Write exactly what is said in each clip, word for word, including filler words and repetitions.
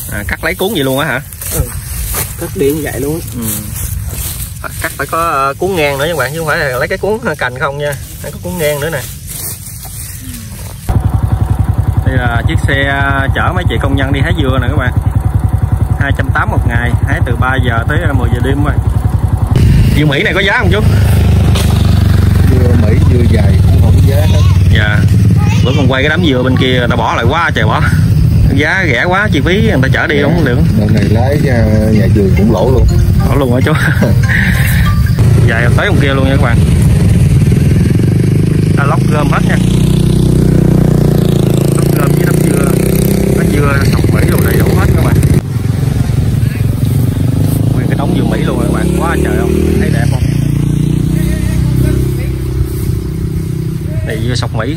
À, cắt lấy cuốn gì luôn á hả? Ừ. Cắt điện vậy luôn. Ừ. À, cắt phải có uh, cuốn ngang nữa các bạn, chứ không phải là lấy cái cuốn cành không nha, phải có cuốn ngang nữa nè. Đây là chiếc xe chở mấy chị công nhân đi hái dừa nè các bạn. hai trăm tám mươi một ngày, hái từ ba giờ tới mười giờ đêm rồi. Dưa Mỹ này có giá không chú? Dưa Mỹ dưa dài cũng không có giá hết. Dạ. Bữa còn quay cái đám dừa bên kia người ta bỏ lại quá trời bỏ. Giá rẻ quá, chi phí người ta chở đi dạ, không được. Lần này lái nhà vườn cũng lỗ luôn. Lỗ luôn hả chú? Dài tới bên kia luôn nha các bạn. Ta lóc gom hết nha. Lóc gom với đám dưa. Cái dưa sọc Mỹ luôn đầy đủ hết các bạn. Nguyên cái đống dưa Mỹ luôn các bạn, quá trời không? Thấy đẹp không? Đây dưa sọc Mỹ.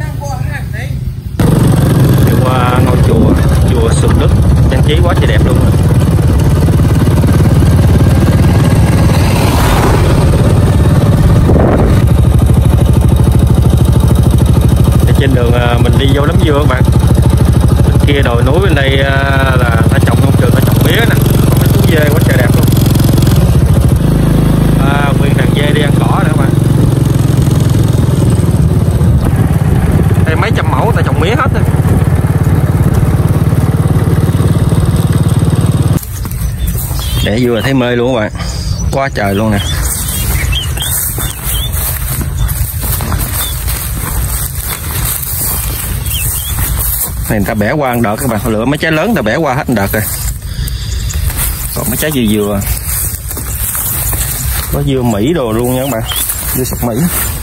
Đi qua ngôi chùa, chùa Sùng Đức, trang trí quá trời đẹp luôn. Trên đường mình đi vô đám dưa các bạn. Bên kia đồi núi bên đây là ta trồng nông trường, ta trồng mía nè, mấy chú dê quá trời đẹp luôn. À, nguyên đàn dê đi ăn cỏ nữa các bạn. Đây mấy trăm mẫu ta trồng mía hết rồi. Để vừa thấy mê luôn các bạn, quá trời luôn nè. Này người ta bẻ qua ăn đợt các bạn, lựa mấy trái lớn ta bẻ qua hết đợt rồi. Còn mấy trái dừa dừa, có dưa Mỹ đồ luôn nha các bạn, dưa sọc Mỹ.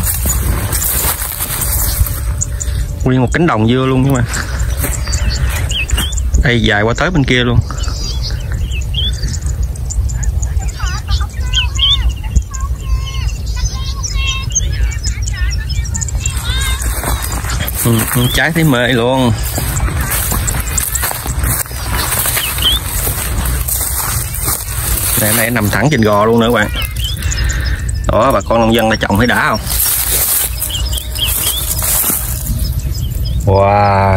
Nguyên một cánh đồng dưa luôn các bạn. Đây dài qua tới bên kia luôn. Ừ, trái thấy mê luôn. Đây này nằm thẳng trên gò luôn nữa các bạn. Đó, bà con nông dân ta trồng thấy đã không? Wow.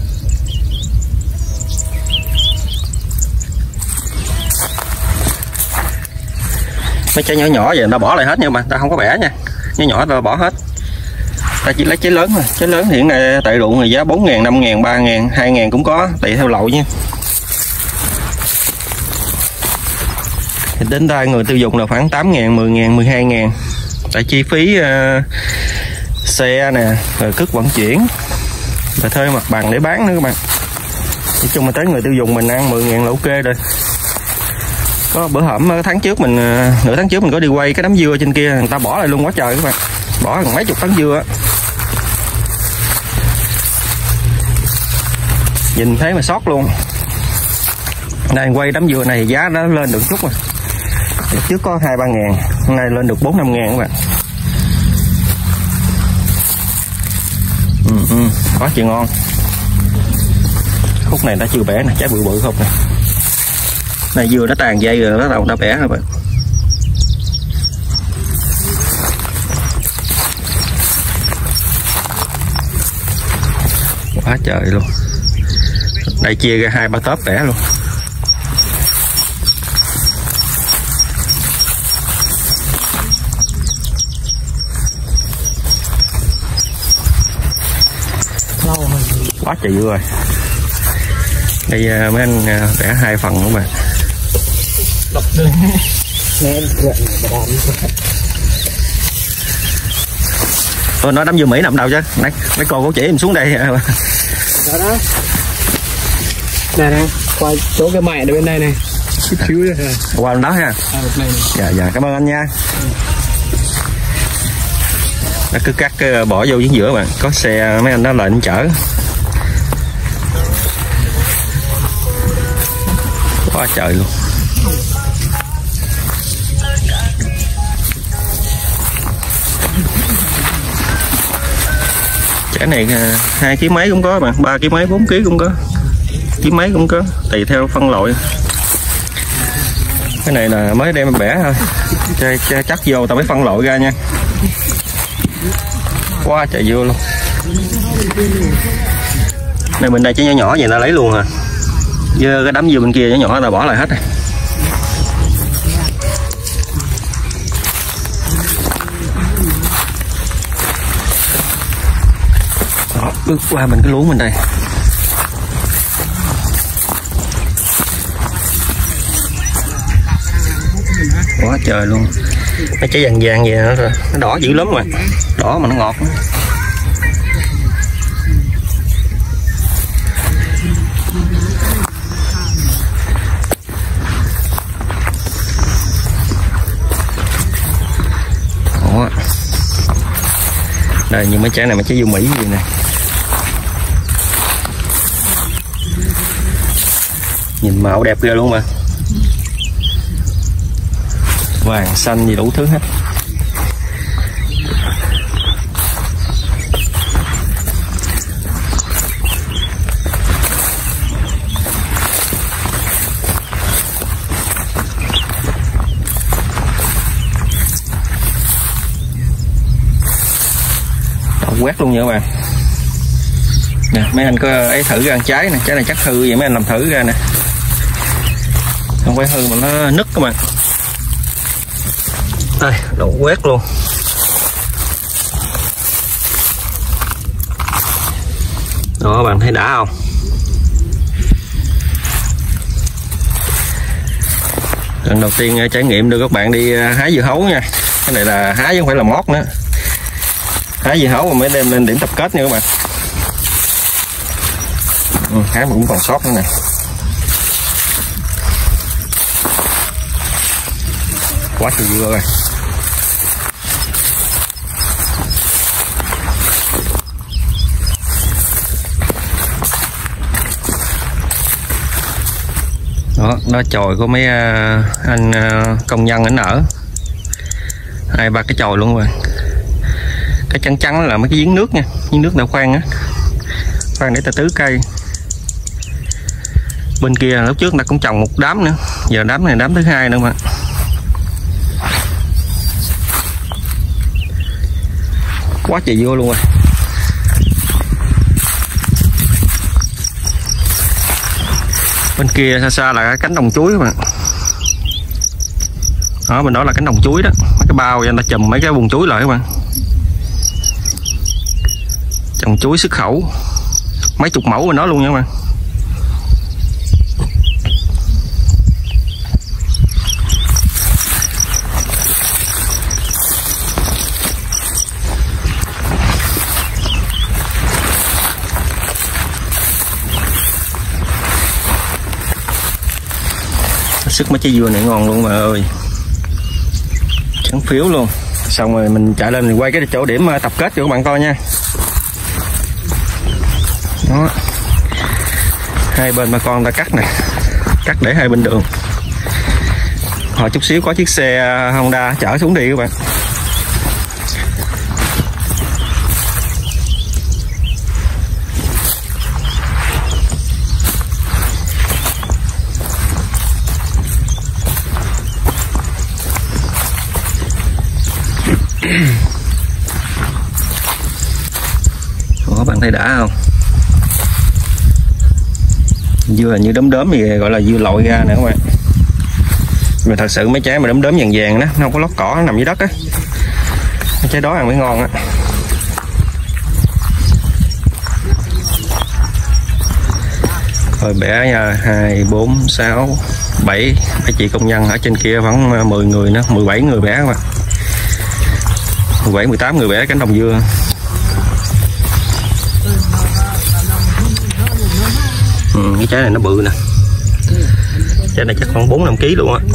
Mấy trái nhỏ nhỏ vậy người ta bỏ lại hết nha mà, ta không có bẻ nha. Nhỏ nhỏ ta bỏ hết. Ta chỉ lấy trái lớn thôi, trái lớn hiện nay tại ruộng thì giá bốn ngàn, năm ngàn, ba ngàn, hai ngàn cũng có, tùy theo lậu nha. Thì đến tay người tiêu dùng là khoảng tám ngàn, mười ngàn, mười hai ngàn. Tại chi phí uh, xe nè, rồi cước vận chuyển, rồi thuê mặt bằng để bán nữa các bạn. Nói chung là tới người tiêu dùng mình ăn mười ngàn là ok rồi. Có bữa hổm tháng trước mình, nửa tháng trước mình có đi quay cái đám dưa trên kia, người ta bỏ lại luôn quá trời các bạn. Bỏ gần mấy chục tấn dưa á. Nhìn thấy mà sót luôn. Đây quay đám dừa này giá nó lên được chút rồi. Trước có hai ba ngàn, hôm nay lên được bốn năm ngàn các bạn. Ừ, ừ, quá trời ngon. Khúc này đã chưa bẻ nè, trái bự bự không nè. Này dừa đã tàn dây rồi, bắt đầu đã bẻ rồi bạn. Quá trời luôn. Đây chia ra hai ba tớp bẻ luôn. Quá trời dưa rồi. Đây mấy anh bẻ hai phần nữa bạn. Tôi nói đám dưa Mỹ nằm đâu chứ? Nãy mấy cô có chỉ em xuống đây. Đó đó. Nè nè, qua chỗ cái mẹ bên đây này. Chút xíu nữa. Qua bên đó ha. À, này. Dạ dạ, cảm ơn anh nha. Ừ. Nó cứ cắt bỏ vô chính giữa bạn, có xe mấy anh đó lệnh chở. Quá trời luôn. Trái này hai ký mấy cũng có mà, ba ký mấy, bốn ký cũng có, ký mấy cũng có, tùy theo phân loại. Cái này là mới đem bẻ thôi, chơi, chơi chắc vô tao mới phân loại ra nha. Quá trời dưa luôn. Này bên đây trái nhỏ nhỏ vậy ta lấy luôn à. Dơ cái đám dưa bên kia nhỏ nhỏ là bỏ lại hết rồi. Đó, bước qua mình cái luống bên đây. Quá trời luôn. Cái trái vàng vàng vậy nữa rồi. Nó đỏ dữ lắm mà. Đỏ mà nó ngọt nữa. Đó. Đây những mấy trái này, mấy trái dưa Mỹ gì nè. Nhìn màu đẹp ghê luôn mà. Vàng xanh gì đủ thứ hết. Đậu quét luôn nha các bạn. Nè mấy anh có ấy thử ra ăn trái nè, trái này chắc hư vậy mấy anh làm thử ra nè. Không phải hư mà nó nứt các bạn. Đây, đậu quét luôn. Đó bạn thấy đã không? Lần đầu tiên trải nghiệm đưa các bạn đi hái dưa hấu nha. Cái này là hái chứ không phải là mót nữa. Hái dưa hấu mà mới đem lên điểm tập kết nha các bạn. Ừ, hái mà cũng còn sót nữa nè. Quá trời dưa rồi. Đó, nó chồi của mấy anh công nhân ảnh ở hai ba cái chồi luôn rồi. Cái trắng trắng là mấy cái giếng nước nha, giếng nước nào khoan á, khoan để ta tưới cây. Bên kia lúc trước ta cũng trồng một đám nữa, giờ đám này đám thứ hai nữa mà. Quá trời dưa luôn rồi. Bên kia xa xa là cái cánh đồng chuối các bạn. Đó, bên đó là cánh đồng chuối đó. Mấy cái bao người ta chùm mấy cái vùng chuối lại các bạn. Trồng chuối xuất khẩu. Mấy chục mẫu bên đó luôn nha các bạn. Sức mấy trái dưa này ngon luôn mà ơi. Trắng phiếu luôn. Xong rồi mình chạy lên mình quay cái chỗ điểm tập kết cho các bạn coi nha. Đó. Hai bên bà con ta cắt nè. Cắt để hai bên đường. Hồi chút xíu có chiếc xe Honda chở xuống đi các bạn. Ủa, bạn thấy đã không? Dưa như đốm đốm thì gọi là dưa lội ra nè các bạn. Mà thật sự mấy trái mà đốm đốm vàng vàng đó, nó không có lót cỏ, nó nằm dưới đất á. Mấy trái đó ăn mới ngon á. Rồi bẻ nha, hai, bốn, sáu, bảy. Mấy chị công nhân ở trên kia khoảng mười người nữa, mười bảy người bẻ các bạn. mười bảy, mười tám người bẻ cánh đồng dưa. Ừ, cái trái này nó bự nè. Trái này chắc khoảng bốn năm ký luôn á.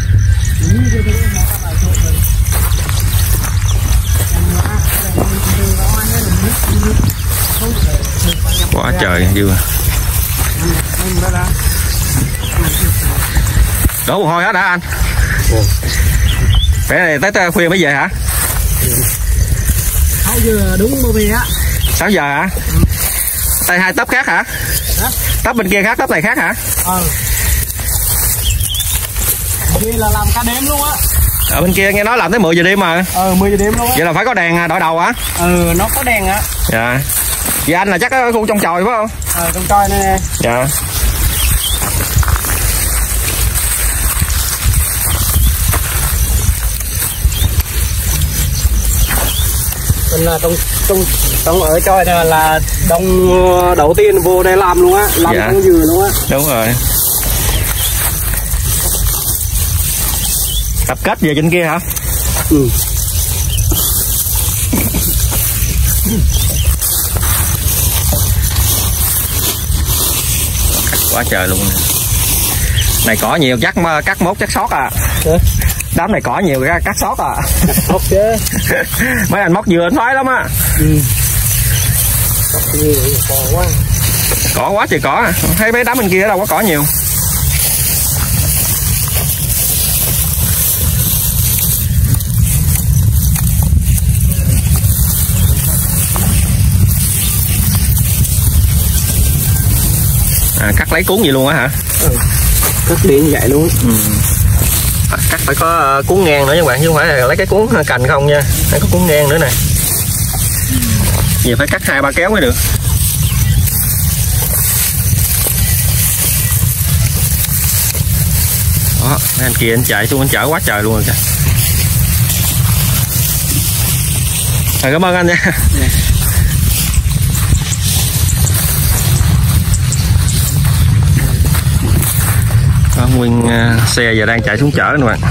Quá trời dưa. Đổ mồ hôi hết hả anh? Phải tới, tới khuya mới về hả? sáu giờ đúng bao giờ á. sáu giờ hả? Tay hai tấp khác hả? Hả? Tấp bên kia khác, tấp này khác hả? Ờ. Đây là làm cả đêm luôn á. Ở bên kia nghe nói làm tới mười giờ đêm mà. Ờ, mười giờ đêm luôn á. Vậy là phải có đèn đội đầu hả? Ừ, nó có đèn á. Dạ. Dạ anh là chắc ở khu trong chòi phải không? Ờ, trong chòi này nè. Dạ. Mình là trong trong trong ở cho này là đông đầu tiên vô đây làm luôn á, làm Dạ. con dừa luôn á. Đúng rồi. Tập kết về trên kia hả? Ừ. Quá trời luôn. Này cỏ nhiều chắc mà cắt mốt chắc sót à. Hả? Đám này cỏ nhiều ra cắt sót à. Móc chứ. Mấy anh móc dừa anh khoái lắm á. Ừ. Nhiều cỏ quá. Cỏ quá trời cỏ. Thấy mấy đám bên kia đâu có cỏ nhiều. À, cắt lấy cuốn gì luôn á hả? Ừ. Cắt điện vậy luôn. Ừ. À, cắt phải có uh, cuốn ngang nữa nha các bạn, chứ không phải là lấy cái cuốn cành không nha, phải có cuốn ngang nữa nè. Giờ phải cắt hai ba kéo mới được. Đó, mấy anh kia anh chạy xuống anh chở quá trời luôn rồi kìa. À, cảm ơn anh nha. Yeah. Đó, nguyên uh, xe giờ đang chạy xuống chở nè bạn.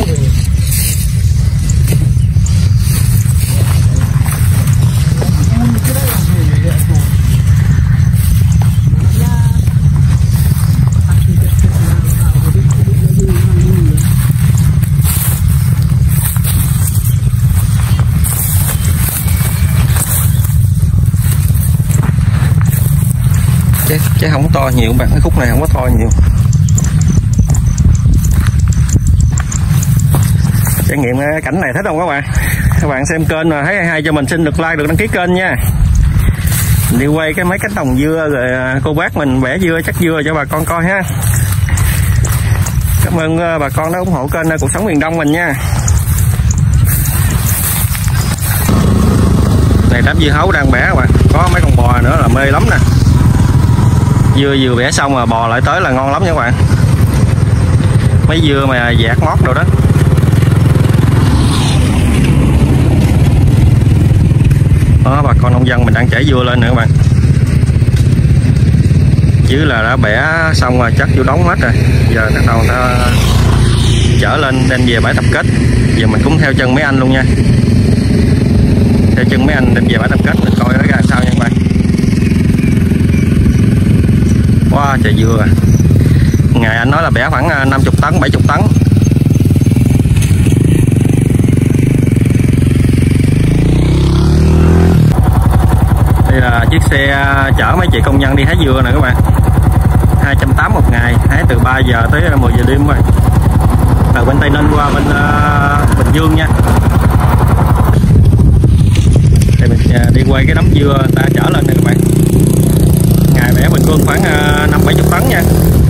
Chứ, chứ không có to nhiều bạn, cái khúc này không có to nhiều. Trải nghiệm cảnh này thích không các bạn? Các bạn xem kênh mà thấy hay hay cho mình xin được like, được đăng ký kênh nha. Mình đi quay cái mấy cánh đồng dưa rồi cô bác mình bẻ dưa chắc dưa cho bà con coi ha. Cảm ơn bà con đã ủng hộ kênh Cuộc Sống Miền Đông mình nha. Này đám dưa hấu đang bẻ các bạn, có mấy con bò nữa là mê lắm nè. Dưa vừa bẻ xong mà bò lại tới là ngon lắm nha các bạn. Mấy dưa mà dạt mót đồ đó. Đó, bà con nông dân mình đang chảy dưa lên nữa các bạn. Dưới là đã bẻ xong rồi, chắc vô đóng hết rồi. Giờ bắt đầu người ta chở lên đem về bãi tập kết. Giờ mình cũng theo chân mấy anh luôn nha. Theo chân mấy anh đem về bãi tập kết, mình coi nó ra sao nha các bạn. Wow, trời dưa à. Ngày anh nói là bẻ khoảng năm mươi tấn, bảy mươi tấn. Đây là chiếc xe chở mấy chị công nhân đi hái dưa nè các bạn. hai trăm tám mươi một ngày, hái từ ba giờ tới mười giờ đêm rồi. Từ bên Tây Ninh qua bên uh, Bình Dương nha. Đây mình uh, đi quay cái đống dưa ta chở lên nè các bạn. Ngày bẻ bình quân khoảng uh, năm bảy mươi tấn nha.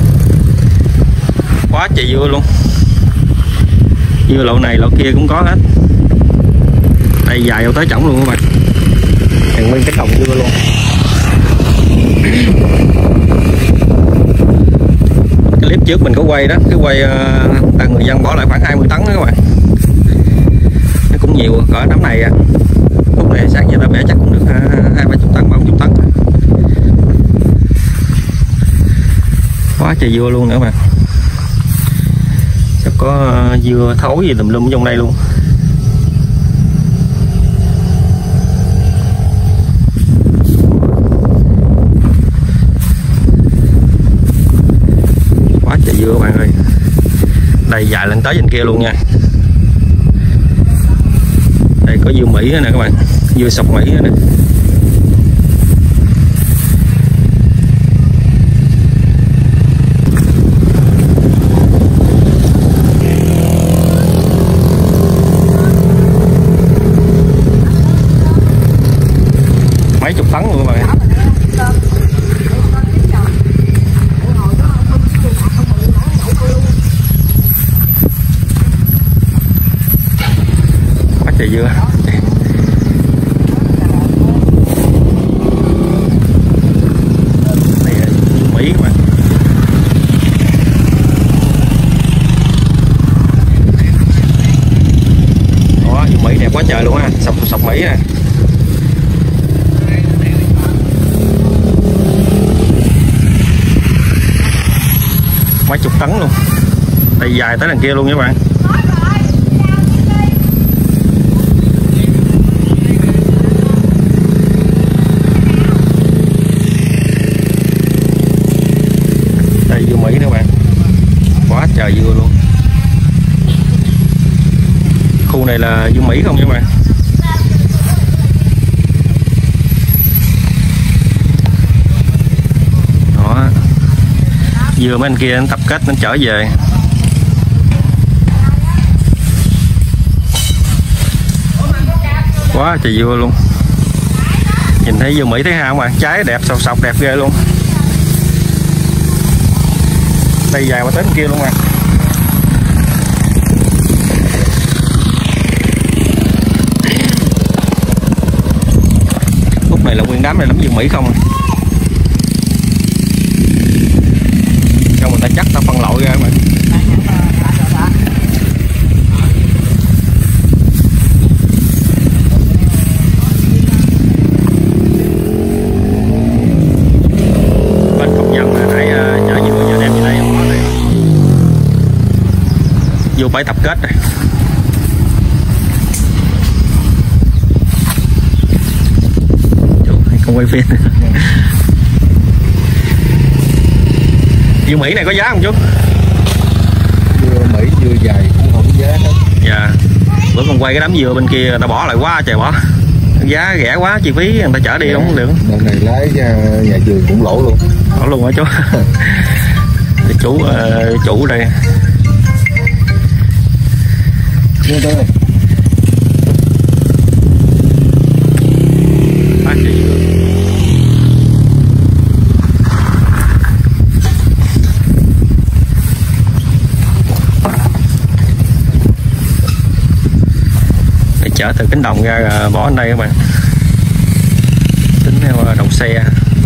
Quá trời dưa luôn. Dưa lộ này lộ kia cũng có hết. Đây dài vô tới chổng luôn các bạn. Hàng nguyên cái cọng dưa luôn. Cái clip trước mình có quay đó, cái quay uh, người dân bỏ lại khoảng hai mươi tấn đó các bạn. Nó cũng nhiều, cỡ đám này à. Lúc này sáng giờ ta bẻ chắc cũng được hai ba chục tấn, ba mươi tấn. Quá trời dưa luôn nữa các bạn. Chắc có uh, dưa thối gì tùm lum trong đây luôn. Quá trời dưa các bạn ơi. Đây dài lên tới trên kia luôn nha. Đây có dưa Mỹ nữa nè các bạn. Dưa sọc Mỹ nữa nè. Mấy chục tấn luôn các bạn. Quá trời dưa. Đây là dưa Mỹ các bạn. mấy chục tấn luôn, đây dài tới đằng kia luôn các bạn. Đây dưa Mỹ các bạn, quá trời dưa luôn. Khu này là dưa Mỹ không các bạn. Đó, dưa mấy anh kia nó tập kết nó trở về. Quá trời dưa luôn. Nhìn thấy dưa Mỹ thấy ham mà, trái đẹp sọc sọc đẹp ghê luôn. Đây dài qua tới bên kia luôn mà. Khúc này là nguyên đám này lắm dưa Mỹ không. Cho người ta chắc ta phân lội ra mà. Bên công nhân là nãy chở dưa giờ đem về đây không có này. Vô bãi tập kết rồi. Không quay phim. Dưa Mỹ này có giá không chú? Dưa Mỹ dưa dài cũng không có giá hết. Dạ. Bữa con quay cái đám dưa bên kia người ta bỏ lại quá trời bỏ. Giá rẻ quá, chi phí người ta chở đi không được. Lần này lái ra nhà vườn cũng lỗ luôn. Lỗ luôn hả chú? Chú uh, chủ đây. Đưa tới. Chở từ cánh đồng ra bỏ ở đây các bạn, tính theo đầu xe.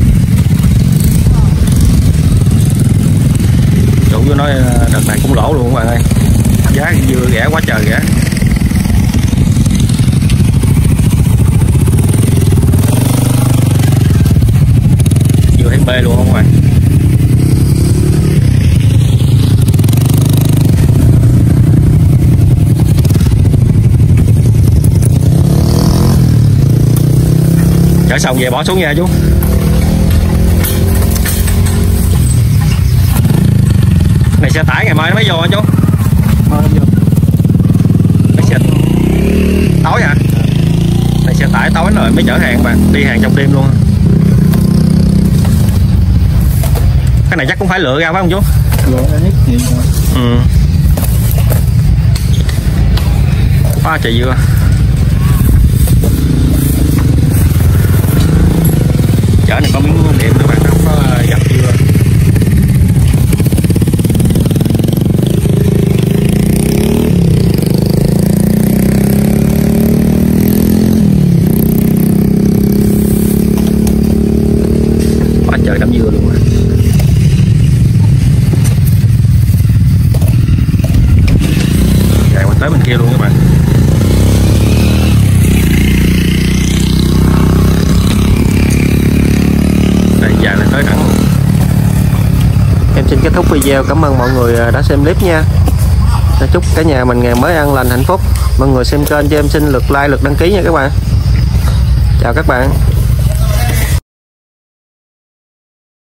Chủ cứ nói đợt này cũng lỗ luôn các bạn ơi, giá dưa rẻ quá trời rẻ. Dưa thấy bê luôn không các bạn. Chở xong về bỏ xuống nha chú. Này xe tải ngày mai nó mới vô hả chú? Mai vô. Này xe tối hả? Này xe tải tối rồi mới chở hàng bạn, đi hàng trong đêm luôn. Cái này chắc cũng phải lựa ra phải không chú? Lựa hết gì rồi. Ừ. Quá trời dưa. Chở này có miếng điểm các bạn, không có dập dưa. Quá trời đám dưa luôn rồi. Chạy qua tới bên kia luôn các bạn. Dài lên tới đẳng. Em xin kết thúc video, cảm ơn mọi người đã xem clip nha. Chúc cả nhà mình ngày mới an lành hạnh phúc. Mọi người xem kênh cho em xin lượt like, lượt đăng ký nha các bạn. Chào các bạn.